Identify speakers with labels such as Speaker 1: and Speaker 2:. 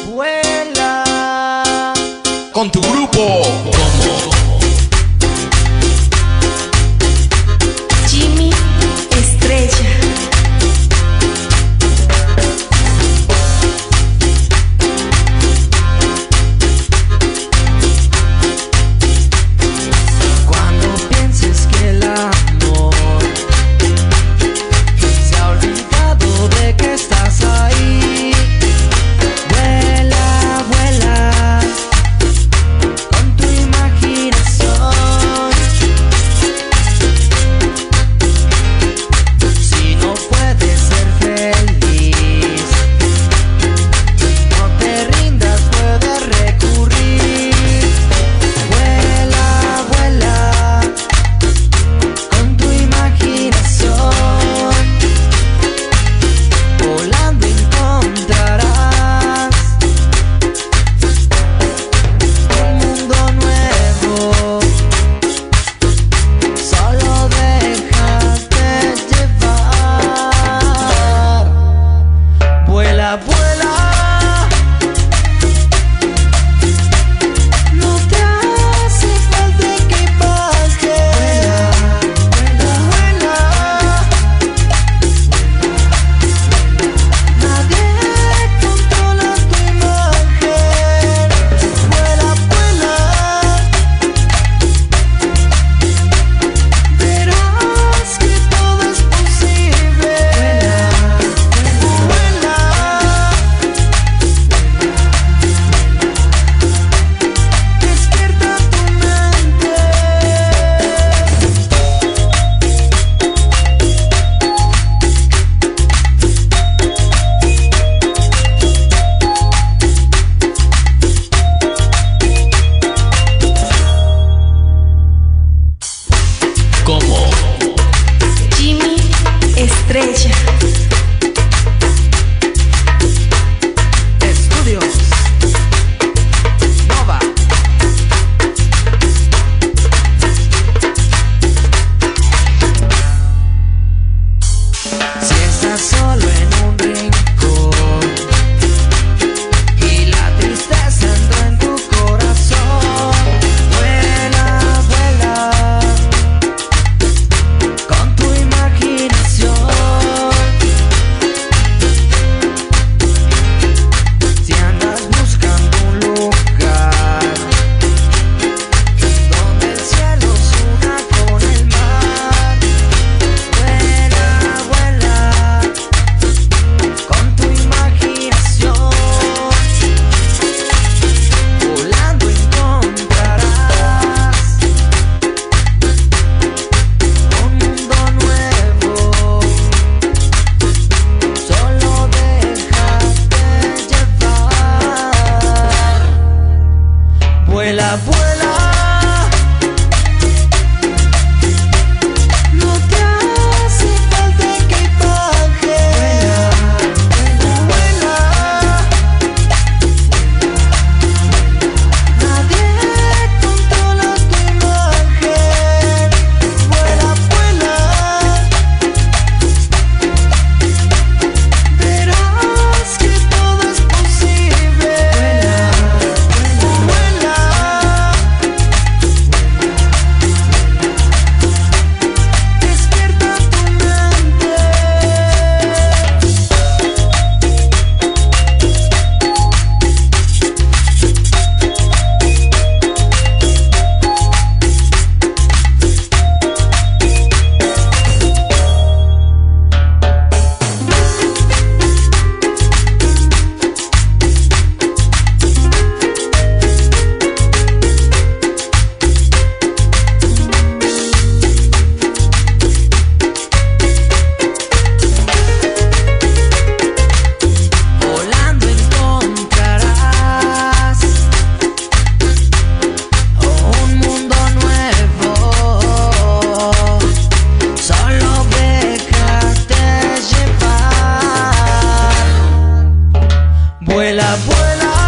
Speaker 1: Vuela
Speaker 2: con tu grupo como
Speaker 3: Jimmy Estrella.
Speaker 1: cuando pienses que el amor se ha olvidado de que estás ahí. Vuela, vuela con tu imaginación. Si no puedes ser feliz, no te rindas, puedes recurrir. Vuela, vuela con tu imaginación. Volando encontrarás un mundo nuevo. Solo déjate llevar. Vuela, vuela. No te hace falta equipaje. Vuela, vuela. Nadie controla tu imagen. Vuela, vuela. Verás que todo es posible. Vuela, despierta tu mente.
Speaker 2: como
Speaker 3: Jimmy Estrella.
Speaker 1: Estudios Nova. Si estás solo en un rincón y la tristeza entró en tu corazón, vuela, vuela con tu imaginación. Si andas buscando un lugar donde el cielo se una con el mar, vuela, vuela con tu imaginación. Volando encontrarás un mundo nuevo. Solo déjate llevar. Vuela, vuela. No te hace falta equipaje. Vuela, vuela. Nadie controla tu imagen. Vuela, vuela. Verás que todo es posible. Vuela, despierta tu mente. Volando encontrarás un mundo nuevo. Solo déjate llevar. Vuela, vuela.